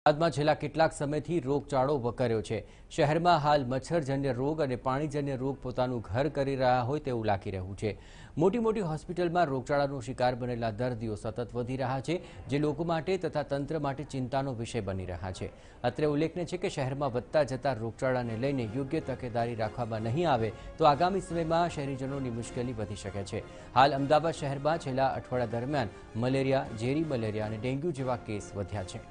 અમદાવાદમાં છેલ્લા કેટલાક સમયથી રોગચાળો વકર્યો છે। શહેરમાં હાલ મચ્છરજન્ય રોગ અને પાણીજન્ય રોગ પોતાનું ઘર કરી રહ્યા હોય તેવું લાગી રહ્યું છે। મોટી મોટી હોસ્પિટલમાં રોગચાળાનો શિકાર બનેલા દર્દીઓ સતત વધી રહ્યા છે, જે લોકો માટે તથા તંત્ર માટે ચિંતાનો વિષય બની રહ્યા છે। અત્રે ઉલ્લેખનીય છે કે શહેરમાં વધતા જતા રોગચાળાને લઈને યોગ્ય તકેદારી રાખવામાં નહીં આવે તો આગામી સમયમાં શહેરીજનોની મુશ્કેલી વધી શકે છે। હાલ અમદાવાદ શહેરમાં છેલ્લા અઠવાડિયા દરમિયાન મલેરિયા, ઝેરી મલેરિયા અને ડેન્ગ્યુ જેવા કેસ વધ્યા છે।